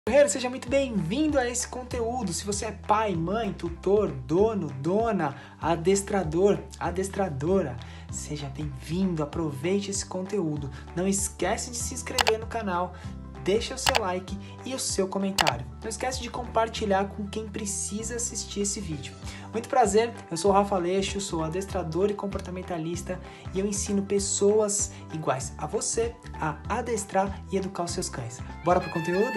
Seja muito bem-vindo a esse conteúdo. Se você é pai, mãe, tutor, dono, dona, adestrador, adestradora, seja bem-vindo, aproveite esse conteúdo. Não esquece de se inscrever no canal, deixa o seu like e o seu comentário. Não esquece de compartilhar com quem precisa assistir esse vídeo. Muito prazer, eu sou o Rafa Aleixo, sou adestrador e comportamentalista e eu ensino pessoas iguais a você a adestrar e educar os seus cães. Bora pro conteúdo?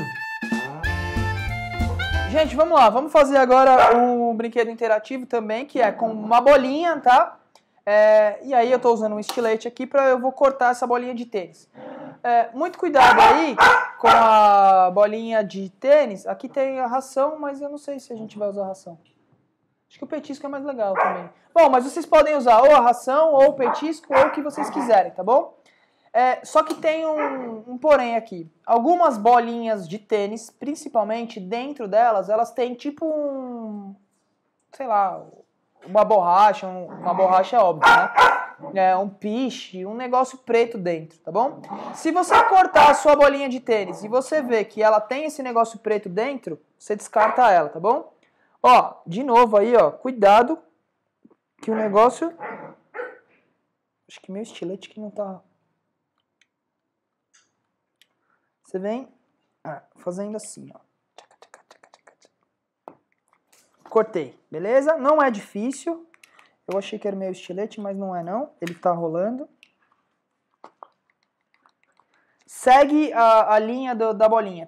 Gente, vamos lá, vamos fazer agora um brinquedo interativo também, que é com uma bolinha, tá? E aí eu tô usando um estilete aqui eu vou cortar essa bolinha de tênis. Muito cuidado aí com a bolinha de tênis. Aqui tem a ração, mas eu não sei se a gente vai usar a ração. Acho que o petisco é mais legal também. Bom, mas vocês podem usar ou a ração, ou o petisco, ou o que vocês quiserem, tá bom? Só que tem um porém aqui. Algumas bolinhas de tênis, principalmente dentro delas, elas têm tipo sei lá, uma borracha é óbvio, né? Um piche, um negócio preto dentro, tá bom? Se você cortar a sua bolinha de tênis e você vê que ela tem esse negócio preto dentro, você descarta ela, tá bom? Ó, de novo aí, ó, cuidado que o negócio... Acho que meu estilete que não tá... Você vem fazendo assim, ó. Cortei, beleza? Não é difícil. Eu achei que era meu estilete, mas não é não. Ele tá rolando. Segue a linha da bolinha.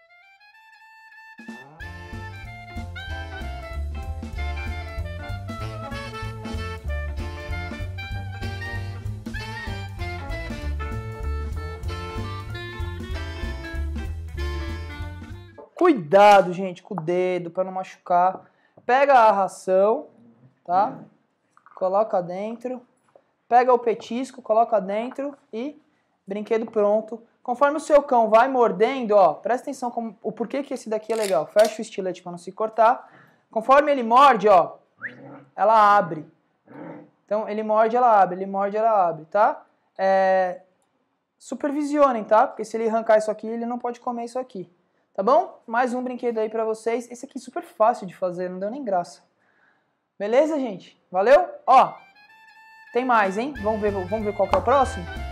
Cuidado, gente, com o dedo para não machucar. Pega a ração, tá? Coloca dentro. Pega o petisco, coloca dentro e brinquedo pronto. Conforme o seu cão vai mordendo, ó, presta atenção o porquê que esse daqui é legal. Fecha o estilete para não se cortar. Conforme ele morde, ó, ela abre. Então, ele morde, ela abre, ele morde, ela abre, tá? Supervisionem, tá? Porque se ele arrancar isso aqui, ele não pode comer isso aqui. Tá bom? Mais um brinquedo aí pra vocês. Esse aqui é super fácil de fazer, não deu nem graça. Beleza, gente? Valeu? Ó, tem mais, hein? Vamos ver qual que é o próximo?